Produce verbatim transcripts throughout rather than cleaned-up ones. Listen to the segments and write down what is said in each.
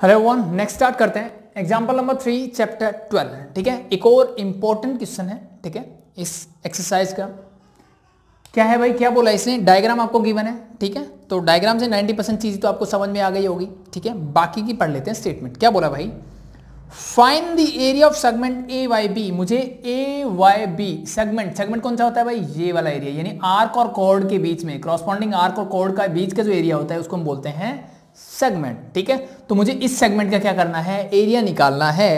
Hello one, next start करते हैं। Example number three chapter twelve. ठीक है, एक और इंपॉर्टेंट क्वेश्चन है। ठीक है, इस एक्सरसाइज का क्या है भाई, क्या बोला इसने, डायग्राम आपको गिवन है। ठीक है, तो डायग्राम से नाइंटी परसेंट चीज तो आपको समझ में आ गई होगी। ठीक है, बाकी की पढ़ लेते हैं। स्टेटमेंट क्या बोला भाई, find the area of segment A Y B. मुझे A Y B segment, segment कौन सा होता है भाई, ये वाला एरिया, यानी आर्क और कॉर्ड के बीच में, क्रॉसपॉन्डिंग आर्क और कॉर्ड का बीच का जो एरिया होता है उसको हम बोलते हैं सेगमेंट। ठीक है, तो मुझे इस सेगमेंट का क्या करना है, एरिया निकालना है।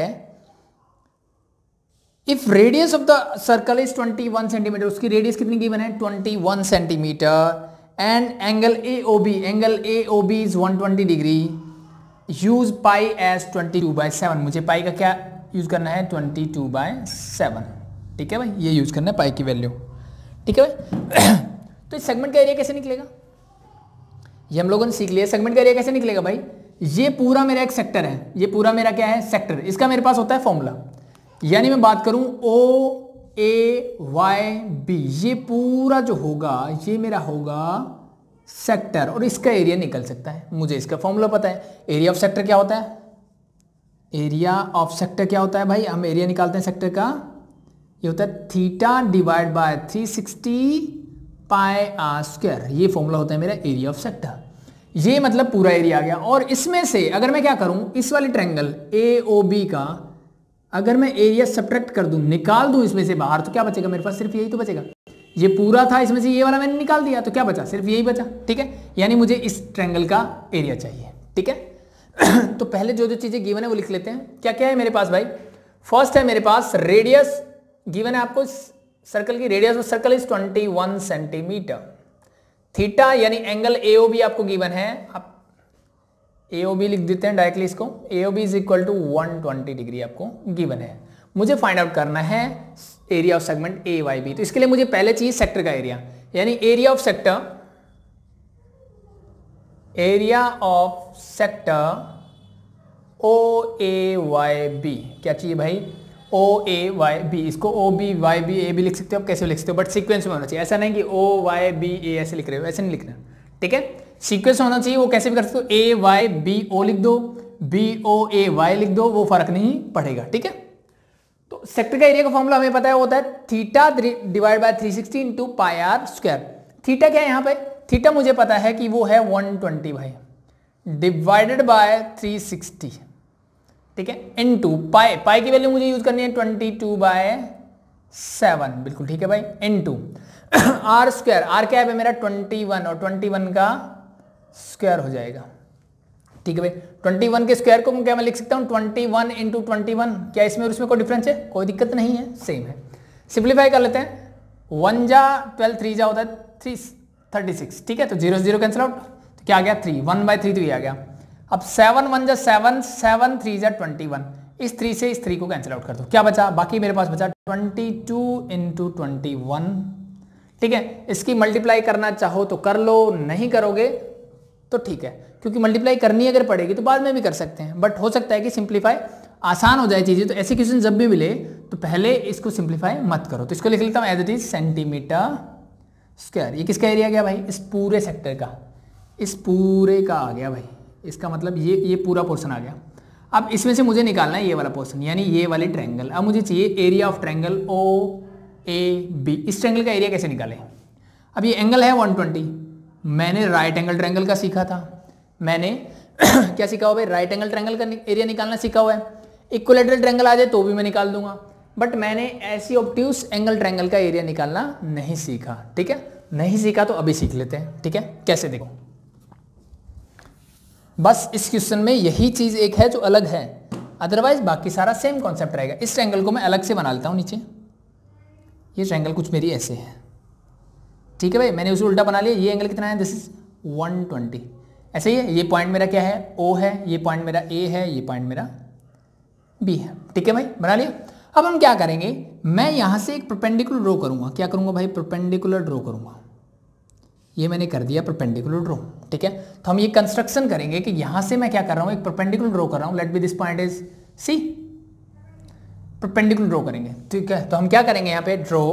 If radius of the circle is twenty one centimetre, उसकी रेडियस कितनी गिवन है, twenty one centimetre, and angle A O B, angle A O B is one twenty degree, use pi as twenty two by seven. मुझे pi का क्या use करना है, twenty two by seven. ठीक है भाई, ये यूज करना है पाई की वैल्यू। ठीक है भाई तो इस सेगमेंट का एरिया कैसे निकलेगा, ये हम लोगों ने सीख लिया। सेगमेंट का एरिया कैसे निकलेगा भाई, ये पूरा मेरा एक सेक्टर है, ये पूरा मेरा क्या है, सेक्टर। इसका मेरे पास होता है फॉर्मूला, यानी मैं बात करूं ओ ए वाई बी, ये पूरा जो होगा ये मेरा होगा सेक्टर, और इसका एरिया निकल सकता है। मुझे इसका फॉर्मूला पता है। एरिया ऑफ सेक्टर क्या होता है, एरिया ऑफ सेक्टर क्या होता है भाई, हम एरिया निकालते हैं सेक्टर का, ये होता है theta divide by three sixty pi R square. ये फॉर्मूला होता है मेरा एरिया ऑफ सेक्टर। ये मतलब पूरा एरिया आ गया। और इसमें से अगर मैं क्या करूं, इस वाले ट्रायंगल ए ओ बी का अगर मैं एरिया सब्ट्रैक्ट कर दूं, निकाल दूं इसमें से बाहर, तो क्या बचेगा मेरे पास, सिर्फ यही तो बचेगा। ये पूरा था, इसमें से ये वाला मैंने निकाल दिया, तो क्या बचा, सिर्फ यही बचा। ठीक है, यानी मुझे इस ट्रायंगल का एरिया चाहिए। ठीक है तो पहले जो जो चीजें गिवन है वो लिख लेते हैं। क्या क्या है मेरे पास भाई, फर्स्ट है मेरे पास रेडियस गिवन है आपको, सर्कल की radius of circle is twenty one centimetre. Theta यानी एंगल ए ओ बी आपको गिवन है, आप ए ओ बी लिख देते हैं डायरेक्टली इसको, A O B is equal to one twenty degree आपको गिवन है। मुझे फाइंड आउट करना है area of segment A Y B. तो इसके लिए मुझे पहले चाहिए सेक्टर का एरिया, यानी area of sector, area of sector O A Y B. क्या चाहिए भाई, ओ ए वाई बी, इसको O B Y B A भी लिख सकते हो, आप कैसे लिख सकते हो, बट सीक्वेंस में होना चाहिए। ऐसा नहीं कि ओ वाई बी ए ऐसे लिख रहे हो, ऐसे नहीं लिखना। ठीक है, सीक्वेंस होना चाहिए, वो कैसे भी कर सकते हो, ए वाई बी ओ लिख दो, बी ओ ए वाई लिख दो, वो फर्क नहीं पड़ेगा। ठीक है, तो सेक्टर का एरिया का फॉर्मूला हमें पता है, वो होता है theta divide by three sixty into pi R square. Theta क्या है यहाँ पे, थीटा मुझे पता है कि वो है वन ट्वेंटी भाई, डिवाइडेड बाय थ्री सिक्सटी। ठीक है, इन टू पाई, पाई की वैल्यू मुझे यूज करनी है ट्वेंटी टू बाय सेवन। बिल्कुल ठीक है भाई, into R square, R क्या है मेरा ट्वेंटी वन, और ट्वेंटी वन का स्क्वायर हो जाएगा। ठीक है भाई, ट्वेंटी वन के स्क्वायर को क्या मैं लिख सकता हूँ, twenty one into twenty one. क्या इसमें और इसमें कोई डिफरेंस है, कोई दिक्कत नहीं है, सेम है। सिंप्लीफाई कर लेते हैं, वन जा ट्वेल्व, थ्री जा होता है थ्री थर्टी सिक्स। ठीक है, तो जीरो जीरो कैंसिल आउट, तो क्या आ गया थ्री, वन बाई थ्री तो ये आ गया। अब सेवन वन जा सेवन, सेवन थ्री जा ट्वेंटी वन, इस थ्री से इस थ्री को कैंसिल आउट कर दो, क्या बचा, बाकी मेरे पास बचा twenty two into twenty one. ठीक है, इसकी मल्टीप्लाई करना चाहो तो कर लो, नहीं करोगे तो ठीक है, क्योंकि मल्टीप्लाई करनी अगर पड़ेगी तो बाद में भी कर सकते हैं, बट हो सकता है कि सिंप्लीफाई आसान हो जाए चीजें। तो ऐसे क्वेश्चन जब भी मिले तो पहले इसको सिंप्लीफाई मत करो। तो इसको लिख लेता हूँ as it is centimetre square. ये किसका एरिया गया भाई, इस पूरे सेक्टर का, इस पूरे का आ गया भाई, इसका मतलब ये ये पूरा पोर्शन आ गया। अब इसमें से मुझे निकालना है ये वाला पोर्शन, यानी ये वाले ट्रायंगल। अब मुझे चाहिए area of triangle O A B. इस ट्रायंगल का एरिया कैसे निकालें, अब ये एंगल है वन ट्वेंटी, मैंने राइट एंगल ट्रायंगल का सीखा था, मैंने क्या सीखा हुआ भाई, राइट एंगल ट्रायंगल का एरिया निकालना सीखा हुआ है। इक्विलैटरल ट्रायंगल आ जाए तो भी मैं निकाल दूंगा, बट मैंने ऐसी ऑब्ट्यूस एंगल ट्रायंगल का एरिया निकालना नहीं सीखा। ठीक है, नहीं सीखा तो अभी सीख लेते हैं। ठीक है, कैसे, देखो बस इस क्वेश्चन में यही चीज एक है जो अलग है, अदरवाइज बाकी सारा सेम कॉन्सेप्ट रहेगा। इस ट्रायंगल को मैं अलग से बना लेता हूं नीचे, ये ट्रायंगल कुछ मेरी ऐसे है। ठीक है भाई, मैंने उसे उल्टा बना लिया। ये एंगल कितना है, दिस इज वन ट्वेंटी, ऐसे ही है। ये पॉइंट मेरा क्या है, ओ है, ये पॉइंट मेरा ए है, ये पॉइंट मेरा बी है। ठीक है भाई, बना लिया। अब हम क्या करेंगे, मैं यहां से एक परपेंडिकुलर ड्रॉ करूंगा। क्या करूंगा भाई, परपेंडिकुलर ड्रॉ करूंगा। ये मैंने कर दिया परपेंडिकुलर ड्रॉ। ठीक है, तो हम ये कंस्ट्रक्शन करेंगे कि यहां से मैं क्या कर रहा हूं, एक परपेंडिकुलर ड्रॉ कर रहा हूं। Let be this point is C, perpendicular draw करेंगे। ठीक है, तो हम क्या करेंगे यहां पे, draw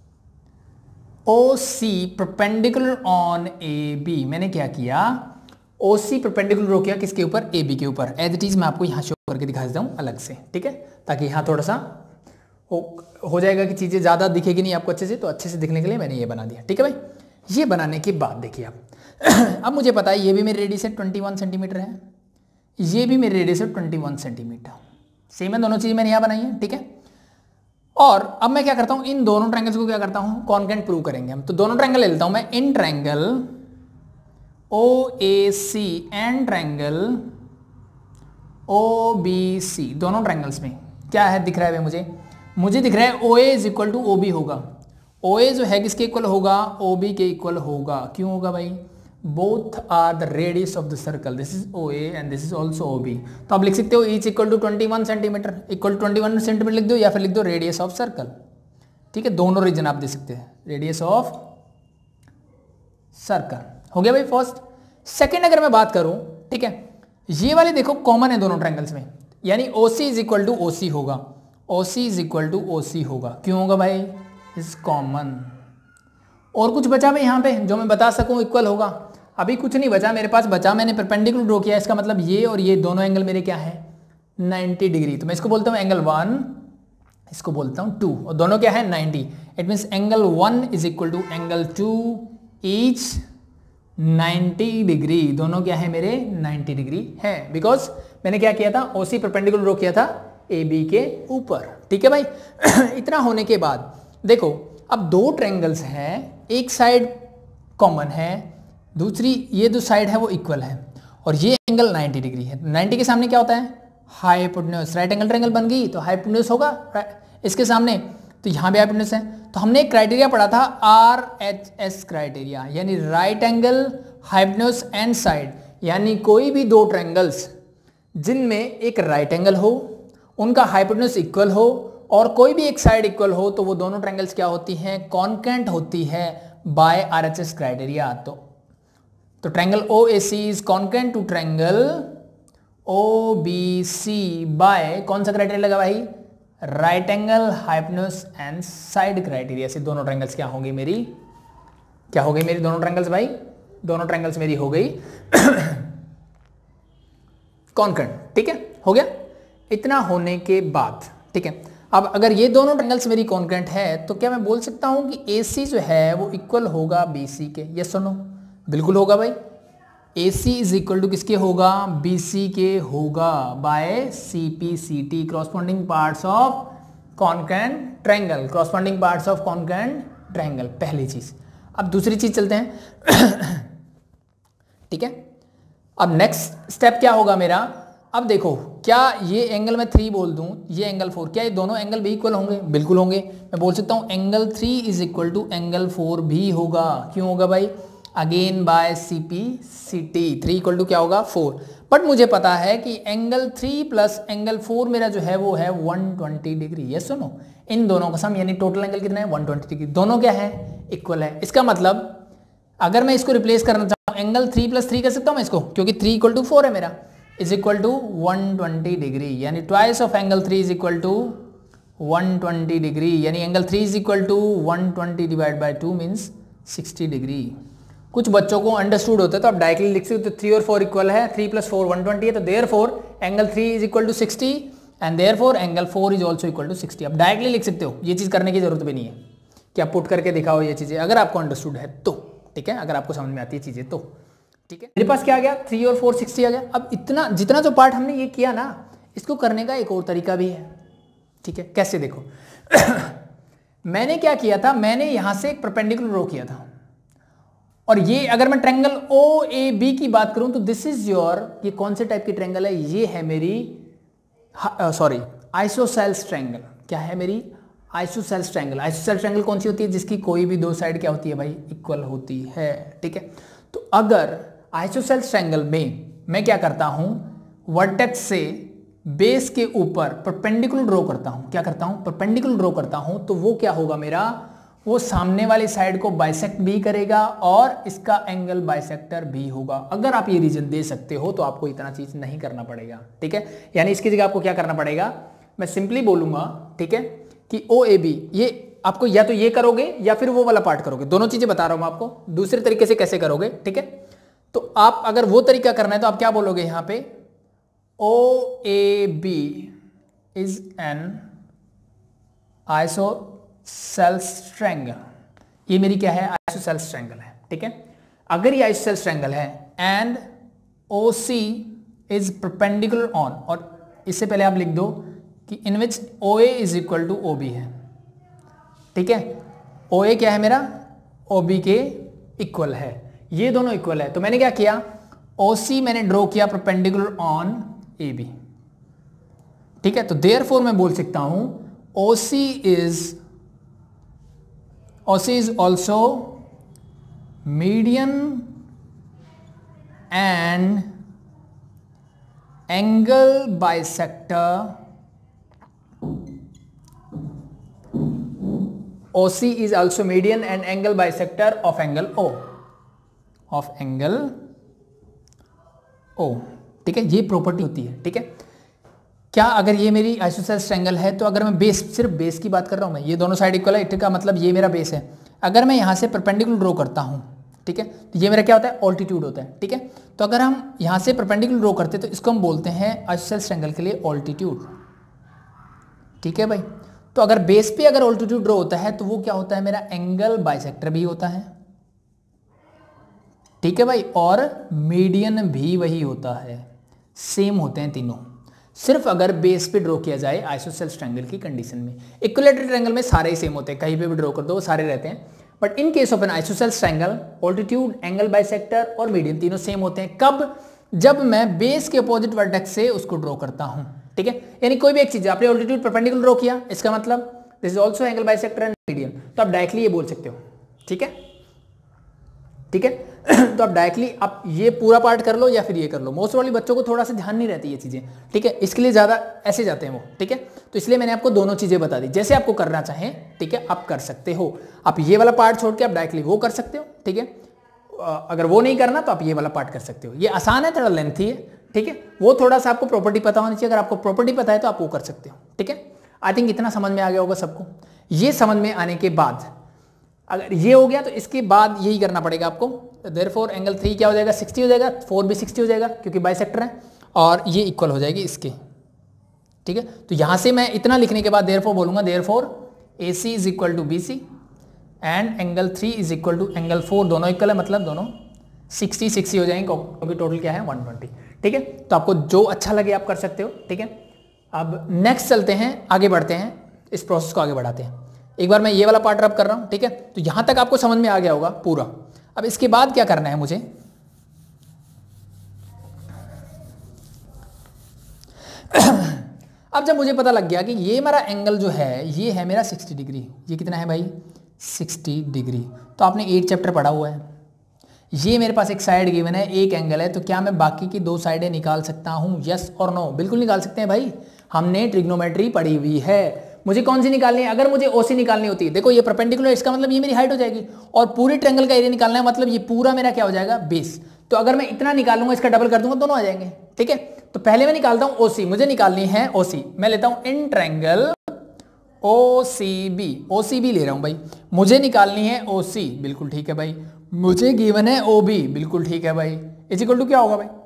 O C perpendicular on A B. मैंने क्या किया, ओ सी परपेंडिकुलर रो किया किसके ऊपर, ए बी के ऊपर। एज इट इज मैं आपको यहाँ शो करके दिखा देता हूँ अलग से, ठीक है, ताकि यहाँ थोड़ा सा हो, हो जाएगा कि चीज़ें ज़्यादा दिखेगी नहीं आपको अच्छे से, तो अच्छे से दिखने के लिए मैंने ये बना दिया, ठीक है भाई। ये बनाने के बाद देखिए आप अब मुझे पता है ये भी मेरी रेडियस है ट्वेंटी वन सेंटीमीटर है, ये भी मेरी रेडियस है ट्वेंटी वन सेंटीमीटर, सेम है, दोनों चीज़ मैंने यहाँ बनाई है, ठीक है। और अब मैं क्या करता हूँ, इन दोनों ट्रायंगल्स को क्या करता हूँ, कॉन्केंट प्रूव करेंगे हम। तो दोनों ट्रायंगल ले लेता हूँ मैं, in triangle O A C and triangle O B C, दोनों ट्रायंगल्स में क्या है दिख रहा है भाई मुझे, मुझे दिख रहा है O A is equal to O B होगा। ओ ए जो है किसके इक्वल होगा, ओ बी के इक्वल होगा। क्यों होगा भाई, both are the radius of the circle, this is O A and this is also O B. तो आप लिख सकते हो each equal to twenty one centimetre, equal twenty one centimetre लिख दो, या फिर लिख दो रेडियस ऑफ सर्कल, ठीक है, दोनों रीजन आप दे सकते हैं, रेडियस ऑफ सर्कल हो गया भाई फर्स्ट। सेकेंड अगर मैं बात करूं, ठीक है, ये वाले देखो कॉमन है दोनों ट्रायंगल्स में, यानी O C is equal to O C होगा, O C is equal to O C होगा। क्यों होगा भाई, इज कॉमन। और कुछ बचा भाई यहाँ पे जो मैं बता सकूं इक्वल होगा, अभी कुछ नहीं बचा मेरे पास, बचा मैंने परपेंडिकुलर ड्रॉ किया, इसका मतलब ये और ये दोनों एंगल मेरे क्या है नाइंटी डिग्री, तो मैं इसको बोलता हूँ एंगल वन, इसको बोलता हूँ टू, और दोनों क्या है ninety. It means angle one is equal to angle two, each ninety degree, दोनों क्या है मेरे नाइंटी डिग्री है, बिकॉज मैंने क्या किया था, ओ सी परपेंडिकुलर ड्रॉ किया था ए बी के ऊपर, ठीक है भाई। इतना होने के बाद देखो अब दो ट्रायंगल्स हैं, एक साइड कॉमन है, दूसरी ये दो साइड है वो इक्वल है, और ये एंगल नाइंटी डिग्री है। नाइंटी के सामने क्या होता है, हाइपोटेन्यूज, राइट एंगल ट्रायंगल बन गई तो हाइपोटेन्यूज होगा इसके सामने, तो यहाँ भी हाइपोटेन्यूज है। तो हमने एक क्राइटेरिया पढ़ा था आर एच एस क्राइटेरिया, यानी right angle hypotenuse and side, यानी कोई भी दो ट्रायंगल्स जिनमें एक राइट एंगल हो, उनका हाइपोटेन्यूज इक्वल हो, और कोई भी एक साइड इक्वल हो, तो वो दोनों ट्रायंगल्स क्या होती हैं, कॉन्केंट होती है बाय आरएचएस क्राइटेरिया। तो तो triangle O A C is congruent to triangle O B C by कौन सा क्राइटेरिया लगा भाई, right angle hypotenuse and side criteria से दोनों ट्रायंगल्स क्या होंगी मेरी, क्या हो गई मेरी दोनों ट्रायंगल्स भाई, दोनों ट्रायंगल्स मेरी हो गई कॉन्केंट, ठीक है, हो गया। इतना होने के बाद ठीक है, अब अगर ये दोनों ट्रायंगल्स मेरी कॉन्केंट है, तो क्या मैं बोल सकता हूं कि ए सी जो है वो इक्वल होगा बी सी के, यस सुनो, बिल्कुल होगा भाई। A C is equal to किसके होगा, बी सी के होगा, by C P C T, corresponding parts of congruent triangle, corresponding parts of congruent triangle, पहली चीज। अब दूसरी चीज चलते हैं ठीक है, अब नेक्स्ट स्टेप क्या होगा मेरा, अब देखो क्या ये एंगल मैं थ्री बोल दूं, ये एंगल फोर, क्या ये दोनों एंगल भी इक्वल होंगे, बिल्कुल होंगे। मैं बोल सकता हूं angle three is equal to angle four भी होगा। क्यों होगा भाई, again by C P C T, three equal to क्या होगा फोर, बट मुझे पता है कि angle three plus angle four मेरा जो है वो है वन ट्वेंटी डिग्री, ये सुनो, इन दोनों का सम यानी टोटल एंगल कितना है वन ट्वेंटी डिग्री, दोनों क्या है इक्वल है। इसका मतलब अगर मैं इसको रिप्लेस करना चाहूँ एंगल थ्री प्लस थ्री कर सकता हूँ मैं इसको, क्योंकि थ्री इक्वल टू फोर है मेरा, is equal to one twenty degree, यानी twice of angle three is equal to one twenty degree, यानी angle three is equal to one twenty divide by two means sixty degree. कुछ बच्चों को understood होता है तो आप डायरेक्टली लिख सकते हो, थ्री और फोर इक्वल है, three plus four one twenty है, तो therefore angle three is equal to sixty and therefore angle four is also equal to sixty. आप डायरेक्टली लिख सकते हो, ये चीज़ करने की जरूरत भी नहीं है कि आप पुट करके दिखाओ ये चीज़ें, अगर आपको अंडरस्टूड है तो, ठीक है, अगर आपको समझ में आती है चीज़ें तो, ठीक है। मेरे पास क्या आ गया, थ्री और फोर सिक्सटी आ गया। अब इतना जितना जो पार्ट हमने ये किया ना, इसको करने का एक और तरीका भी है, ठीक है, कैसे देखो मैंने क्या किया था, मैंने यहां से एक परपेंडिकुलर ड्रॉ किया था, और ये अगर मैं ट्रायंगल ओ ए बी की बात करूं तो दिस इज योर, ये कौन से टाइप की ट्रायंगल है, ये है मेरी सॉरी आइसोसेल्स ट्रायंगल। क्या है मेरी आइसोसेल्स ट्रायंगल। आइसोसेल्स ट्रायंगल कौन सी होती है, जिसकी कोई भी दो साइड क्या होती है भाई इक्वल होती है, ठीक है। तो अगर आइसोसेल्स ट्रायंगल में मैं क्या करता हूं, वर्टेक्स से बेस के ऊपर परपेंडिकुलर ड्रॉ करता हूं, क्या करता हूं परपेंडिकुलर ड्रॉ करता हूं, तो वो क्या होगा मेरा, वो सामने वाली साइड को बाइसेक्ट भी करेगा और इसका एंगल बाइसेक्टर भी होगा। अगर आप ये रीजन दे सकते हो तो आपको इतना चीज नहीं करना पड़ेगा, ठीक है। यानी इसकी जगह आपको क्या करना पड़ेगा, मैं सिंपली बोलूंगा, ठीक है, कि ओ ए बी, ये आपको या तो ये करोगे या फिर वो वाला पार्ट करोगे, दोनों चीजें बता रहा हूं मैं आपको, दूसरे तरीके से कैसे करोगे, ठीक है। तो आप अगर वो तरीका करना है तो आप क्या बोलोगे यहां पे, O A B is an isosceles triangle, ये मेरी क्या है, आइसोसेल्स ट्रायंगल है, ठीक है। अगर ये आइसोसेल्स ट्रायंगल है and O C is perpendicular on, और इससे पहले आप लिख दो कि in which O A is equal to O B है, ठीक है। ओ ए क्या है मेरा, ओ बी के इक्वल है, ये दोनों इक्वल है। तो मैंने क्या किया, ओ सी मैंने ड्रॉ किया परपेंडिकुलर ऑन ए बी, ठीक है। तो देयरफॉर मैं बोल सकता हूं O C is O C is also median and angle bisector, O C is also median and angle bisector of angle O, of angle O, ठीक है। ये प्रॉपर्टी होती है, ठीक है। क्या अगर ये मेरी आइसोसेल्स ट्रायंगल है तो अगर मैं बेस, सिर्फ बेस की बात कर रहा हूं मैं, ये दोनों साइड इक्वल है, ठीक है, मतलब ये मेरा बेस है। अगर मैं यहां से परपेंडिकुलर ड्रॉ करता हूं, ठीक है, तो ये मेरा क्या होता है, ऑल्टीट्यूड होता है, ठीक है। तो अगर हम यहां से परपेंडिकुलर ड्रॉ करते हैं तो इसको हम बोलते हैं आइसोसेल्स ट्रायंगल के लिए ऑल्टीट्यूड, ठीक है भाई। तो अगर बेस पे अगर ऑल्टीट्यूड ड्रॉ होता है तो वो क्या होता है, मेरा एंगल बाइसेक्टर भी होता है, ठीक है भाई, और मीडियन भी वही होता है, सेम होते हैं तीनों, सिर्फ अगर बेस पे ड्रॉ किया जाए आइसोसेल्स ट्रायंगल की कंडीशन में। इक्विलैटरल ट्रायंगल में सारे ही सेम होते हैं, कहीं पे भी ड्रॉ कर दो वो सारे रहते हैं, but in case of an isosceles triangle altitude, angle bisector और मीडियन तीनों सेम होते हैं। कब, जब मैं बेस के अपोजिट वर्टेक्स से उसको ड्रॉ करता हूं, ठीक है। यानी कोई भी एक चीज, आपने ऑल्टीट्यूड परपेंडिकुलर ड्रॉ किया, इसका मतलब this is also angle bisector and median, तो आप डायरेक्टली ये बोल सकते हो, ठीक है, ठीक है। तो आप डायरेक्टली आप ये पूरा पार्ट कर लो या फिर ये कर लो, मोस्ट वाली बच्चों को थोड़ा सा ध्यान नहीं रहती ये चीजें, ठीक है, इसके लिए ज्यादा ऐसे जाते हैं वो, ठीक है। तो इसलिए मैंने आपको दोनों चीजें बता दी, जैसे आपको करना चाहें, ठीक है, आप कर सकते हो। आप ये वाला पार्ट छोड़ के आप डायरेक्टली वो कर सकते हो, ठीक है। अगर वो नहीं करना तो आप ये वाला पार्ट कर सकते हो, ये आसान है, थोड़ा लेंथी है, ठीक है। वो थोड़ा सा आपको प्रॉपर्टी पता होनी चाहिए, अगर आपको प्रॉपर्टी पता है तो आप वो कर सकते हो, ठीक है। आई थिंक इतना समझ में आ गया होगा सबको। ये समझ में आने के बाद अगर ये हो गया तो इसके बाद यही करना पड़ेगा आपको, देयरफॉर एंगल थ्री क्या हो जाएगा, सिक्सटी हो जाएगा, फोर भी सिक्सटी हो जाएगा क्योंकि बाइसेक्टर है, और ये इक्वल हो जाएगी इसके, ठीक है। तो यहां से मैं इतना लिखने के बाद देयरफॉर बोलूंगा, therefore A C is equal to B C and angle three is equal to angle four, दोनों इक्वल है, मतलब दोनों सिक्सटी सिक्सटी हो जाएंगे क्योंकि टोटल क्या है वन ट्वेंटी, ठीक है। तो आपको जो अच्छा लगे आप कर सकते हो, ठीक है। अब नेक्स्ट चलते हैं, आगे बढ़ते हैं, इस प्रोसेस को आगे बढ़ाते हैं। एक बार मैं ये वाला पार्ट रब कर रहा हूं, ठीक है। तो यहां तक आपको समझ में आ गया होगा पूरा। अब इसके बाद क्या करना है मुझे, अब जब मुझे पता लग गया कि ये मेरा एंगल जो है ये है मेरा सिक्सटी डिग्री, ये कितना है भाई, सिक्सटी डिग्री। तो आपने एट चैप्टर पढ़ा हुआ है, ये मेरे पास एक साइड गिवन है, एक एंगल है, तो क्या मैं बाकी की दो साइडें निकाल सकता हूं, यस और नो? बिल्कुल निकाल सकते हैं भाई, हमने ट्रिग्नोमेट्री पढ़ी हुई है। मुझे कौन सी निकालनी है, अगर मुझे ओसी निकालनी होती है, देखो ये परपेंडिकुलर, इसका मतलब ये मेरी हाइट हो जाएगी, और पूरे ट्रायंगल का एरिया निकालना है, मतलब ये पूरा मेरा क्या हो जाएगा, बेस। तो अगर मैं इतना निकालूंगा, इसका डबल कर दूंगा, दोनों आ जाएंगे, ठीक है। तो पहले मैं निकालता हूं ओसी, मुझे निकालनी है ओसी, मैं लेता हूं in triangle O C B, O C B ले रहा हूं भाई, मुझे निकालनी है ओ सी, बिल्कुल ठीक है भाई। मुझे गिवन है ओ बी, बिल्कुल ठीक है भाई। इज इक्वल टू क्या होगा भाई,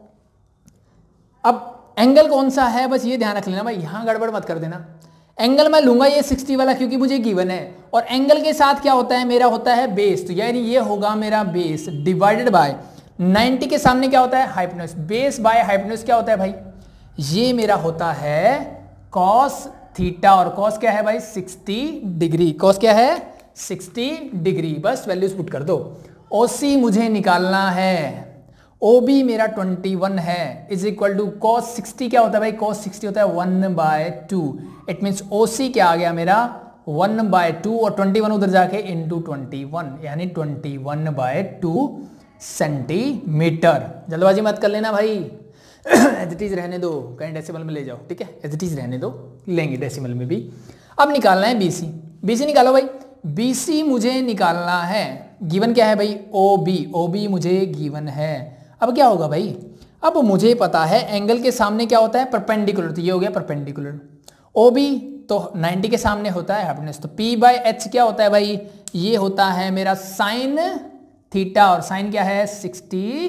अब एंगल कौन सा है, बस ये ध्यान रख लेना भाई, यहां गड़बड़ मत कर देना। एंगल मैं लूंगा ये सिक्सटी वाला क्योंकि मुझे गिवन है, और एंगल के साथ क्या होता है, मेरा होता है बेस, तो यानी ये होगा मेरा बेस डिवाइडेड बाय नाइंटी के सामने क्या होता है, हाइपोटेन्यूज। बेस बाय हाइपोटेन्यूज क्या होता है भाई, ये मेरा होता है कॉस थीटा, और कॉस क्या है भाई, सिक्सटी डिग्री। कॉस क्या है, सिक्सटी डिग्री। बस वैल्यूज पुट कर दो। ओसी मुझे निकालना है, ओ बी मेरा ट्वेंटी वन है, is equal to cos sixty क्या होता है भाई, कॉस सिक्सटी होता है one by two. It means O C क्या आ गया मेरा, वन बाय टू, और ट्वेंटी वन उधर जाके इंटू ट्वेंटी वन, यानी twenty one by two centimetre. जल्दबाजी मत कर लेना भाई, एज इट इज रहने दो, कहीं डेसिमल में ले जाओ, ठीक है, एज इट इज रहने दो, लेंगे डेसिमल में भी। अब निकालना है बीसी, बीसी निकालो भाई। बीसी मुझे निकालना है, गिवन क्या है भाई, ओ बी, ओ बी मुझे गिवन है। अब क्या होगा भाई, अब मुझे पता है एंगल के सामने क्या होता है, परपेंडिकुलर, तो ये हो गया परपेंडिकुलर। ओ बी तो नाइंटी के सामने होता है हाइपोटेन्यूज, तो पी बाय एच क्या होता है भाई, ये होता है मेरा साइन थीटा, और साइन क्या है, सिक्सटी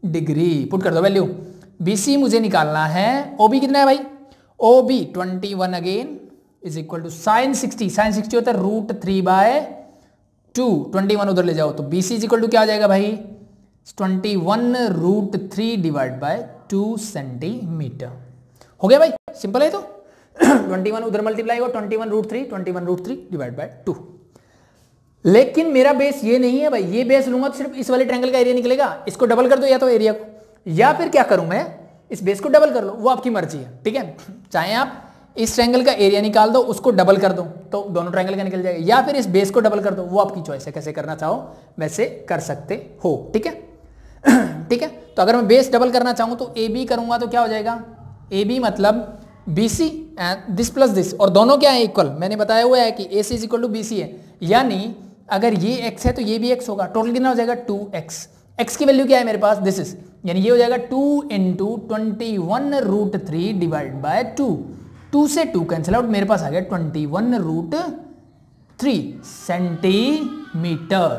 डिग्री। पुट कर दो वैल्यू। बीसी मुझे निकालना है, ओबी कितना है भाई, OB twenty one again is equal to sine sixty, sine sixty होता है root three by two, twenty one उधर ले जाओ तो बीसी इज इक्वल टू क्या आ जाएगा भाई, twenty one root three divide by two centimetre. हो गया भाई, सिंपल है तो ट्वेंटी वन उधर मल्टीप्लाई हो, twenty one root three, twenty one root three divide by two. लेकिन मेरा बेस ये नहीं है भाई, ये बेस लूंगा तो सिर्फ इस वाले ट्रायंगल का एरिया निकलेगा, इसको डबल कर दो या तो एरिया को, या फिर क्या करूं मैं, इस बेस को डबल कर लो, वो आपकी मर्जी है, ठीक है। चाहे आप इस ट्रायंगल का एरिया निकाल दो, उसको डबल कर दो तो दोनों ट्रायंगल का निकल जाएगा, या फिर इस बेस को डबल कर दो, वो आपकी चॉइस है, कैसे करना चाहो वैसे कर सकते हो, ठीक है। ठीक है, तो अगर मैं बेस डबल करना चाहूं तो ए बी करूंगा तो क्या हो जाएगा, ए बी मतलब B C and this plus this, और दोनों क्या है इक्वल, मैंने बताया हुआ है कि A C is equal to B C है, यानी अगर ये x है तो ये भी x होगा, टोटल कितना हो जाएगा टू एक्स, x की वैल्यू क्या है मेरे पास, दिस इज, यानी ये हो जाएगा two into twenty one root three divide by two, two से टू कैंसिल आउट, मेरे पास आ गया twenty one root three centimetre.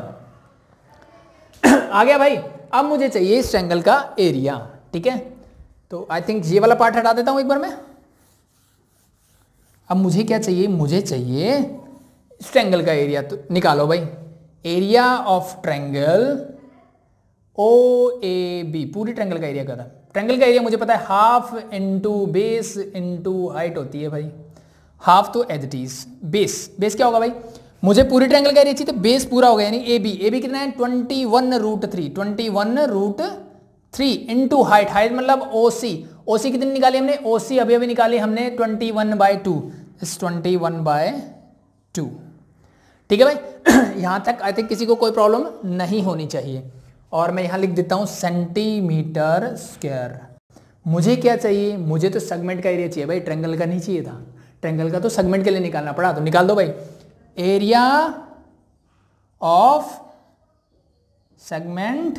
आ गया भाई। अब मुझे चाहिए इस ट्रायंगल का एरिया, ठीक है, तो आई थिंक ये वाला पार्ट हटा देता हूं एक बार मैं। अब मुझे क्या चाहिए, मुझे चाहिए इस ट्रायंगल का एरिया, तो निकालो भाई, area of triangle O A B, पूरी ट्रायंगल का एरिया क्या था, ट्रायंगल का एरिया मुझे पता है half into base into height होती है भाई, हाफ तो as it is, base base क्या होगा भाई, मुझे पूरी ट्रायंगल का एरिया चाहिए तो बेस पूरा होगा, यानी ए बी, ए बी कितना है twenty one root three, twenty one root three into height, height मतलब ओ सी, ओ सी कितनी निकाली हमने, ओ सी अभी अभी निकाली हमने ट्वेंटी वन बाय टू, इस ट्वेंटी वन बाय टू, ठीक है भाई। यहां तक आई थिंक किसी को कोई प्रॉब्लम नहीं होनी चाहिए, और मैं यहां लिख देता हूं सेंटीमीटर स्क्वायर। मुझे क्या चाहिए, मुझे तो सेगमेंट का एरिया चाहिए भाई, ट्रायंगल का नहीं चाहिए था, ट्रायंगल का तो सेगमेंट के लिए निकालना पड़ा, तो निकाल दो भाई, area of segment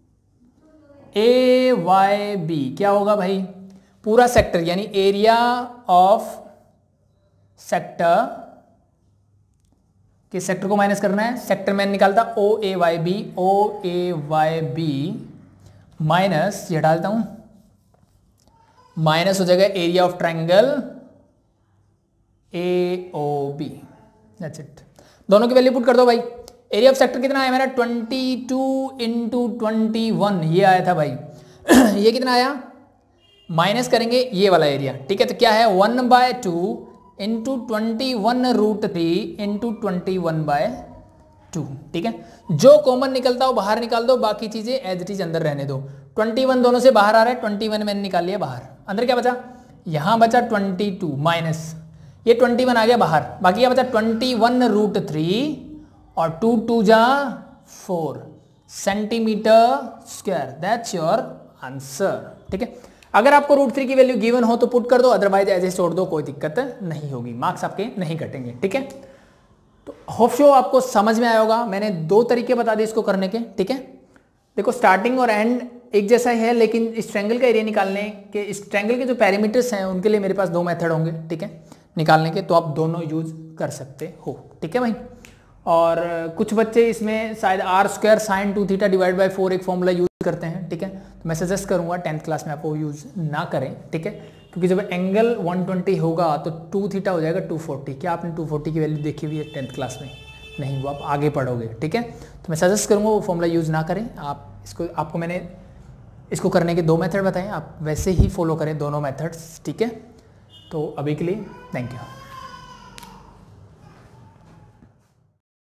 A Y B क्या होगा भाई, पूरा सेक्टर, यानी एरिया ऑफ सेक्टर, किस सेक्टर को माइनस करना है, सेक्टर मैंने निकालता O A Y B, O A Y B minus, ये डालता हूं, माइनस हो जाएगा area of triangle A O B, that's it. दोनों की वैल्यू पुट कर दो भाई, एरिया ऑफ सेक्टर कितना आया मेरा twenty two into twenty one, ये आया था भाई। ये कितना आया, माइनस करेंगे ये वाला एरिया, ठीक है, तो क्या है one by two into twenty one root three into twenty one by two, ठीक है, जो कॉमन निकलता हो बाहर निकाल दो, बाकी चीजें एज इट इज अंदर रहने दो। ट्वेंटी वन दोनों से बाहर आ रहा है, ट्वेंटी वन मैंने निकाल लिया बाहर, अंदर क्या बचा, यहां बचा ट्वेंटी टू माइनस ये ट्वेंटी वन आ गया बाहर, बाकी क्या बचा ट्वेंटी वन रूट थ्री और टू टू जा four centimetre square, that's your answer, ठीक है। अगर आपको रूट थ्री की वैल्यू गिवन हो तो पुट कर दो, अदरवाइज ऐसे छोड़ दो, कोई दिक्कत नहीं होगी, मार्क्स आपके नहीं कटेंगे, ठीक है। तो होप शो आपको समझ में आया होगा, मैंने दो तरीके बता दिए इसको करने के, ठीक है। देखो स्टार्टिंग और एंड एक जैसा ही है, लेकिन इस ट्रायंगल का एरिया निकालने के, इस ट्रायंगल के जो पैरामीटर्स हैं उनके लिए मेरे पास दो मेथड होंगे, ठीक है, निकालने के, तो आप दोनों यूज कर सकते हो, ठीक है भाई। और कुछ बच्चे इसमें शायद R square sine two theta divide by four एक फॉर्मूला यूज करते हैं, ठीक है, तो मैं सजेस्ट करूंगा टेंथ क्लास में आप वो यूज ना करें, ठीक है, क्योंकि जब एंगल वन ट्वेंटी होगा तो टू थीटा हो जाएगा टू फोर्टी, क्या आपने टू फोर्टी की वैल्यू देखी हुई है टेंथ क्लास में, नहीं, वो आप आगे पढ़ोगे, ठीक है। तो मैं सजेस्ट करूंगा वो फॉर्मूला यूज ना करें, आप इसको, आपको मैंने इसको करने के दो मेथड बताएं, आप वैसे ही फॉलो करें दोनों मेथड्स, ठीक है। तो अभी के लिए थैंक यू।